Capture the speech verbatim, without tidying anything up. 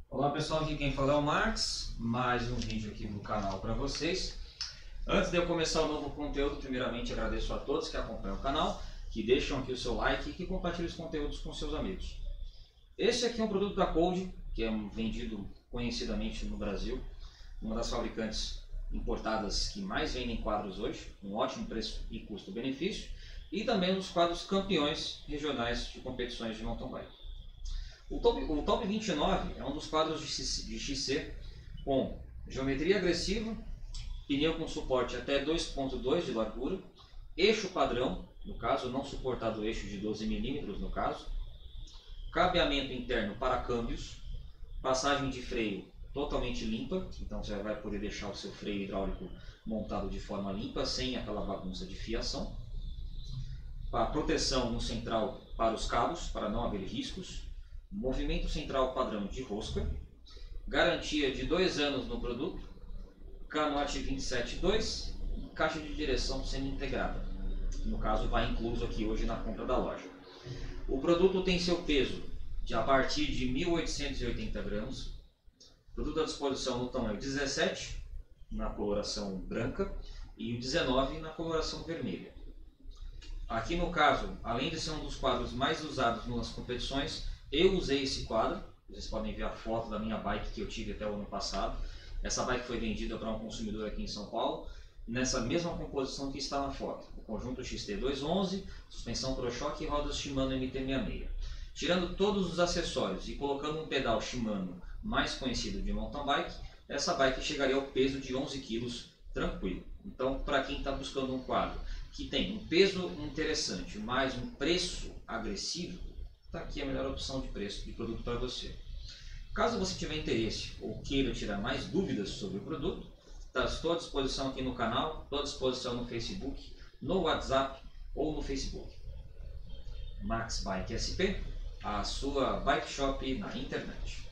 Olá pessoal, aqui quem fala é o Marx, mais um vídeo aqui no canal para vocês. Antes de eu começar o novo conteúdo, primeiramente agradeço a todos que acompanham o canal, que deixam aqui o seu like e que compartilham os conteúdos com seus amigos. Este aqui é um produto da Cold, que é vendido conhecidamente no Brasil, uma das fabricantes importadas que mais vendem quadros hoje, um ótimo preço e custo-benefício, e também um dos quadros campeões regionais de competições de mountain bike. O Top, o Top vinte e nove é um dos quadros de X C com geometria agressiva, pneu com suporte até dois ponto dois de largura, eixo padrão, no caso não suportado eixo de doze milímetros no caso, cabeamento interno para câmbios, passagem de freio totalmente limpa, então você vai poder deixar o seu freio hidráulico montado de forma limpa, sem aquela bagunça de fiação, a proteção no central para os cabos, para não haver riscos, movimento central padrão de rosca, garantia de dois anos no produto, canote vinte e sete dois e caixa de direção semi-integrada. No caso, vai incluso aqui hoje na compra da loja. O produto tem seu peso de a partir de mil oitocentos e oitenta gramas. O produto à disposição no tamanho dezessete, na coloração branca, e o dezenove na coloração vermelha. Aqui no caso, além de ser um dos quadros mais usados nas competições, eu usei esse quadro. Vocês podem ver a foto da minha bike que eu tive até o ano passado. Essa bike foi vendida para um consumidor aqui em São Paulo, nessa mesma composição que está na foto. O conjunto X T duzentos e onze, suspensão Pro-Choque e rodas Shimano M T sessenta e seis. Tirando todos os acessórios e colocando um pedal Shimano mais conhecido de mountain bike, essa bike chegaria ao peso de onze quilos tranquilo. Então, para quem está buscando um quadro que tem um peso interessante, mais um preço agressivo, está aqui a melhor opção de preço de produto para você. Caso você tiver interesse ou queira tirar mais dúvidas sobre o produto, tá, estou à disposição aqui no canal, estou à disposição no Facebook, no WhatsApp ou no Facebook. Max Bike S P, a sua bike shop na internet.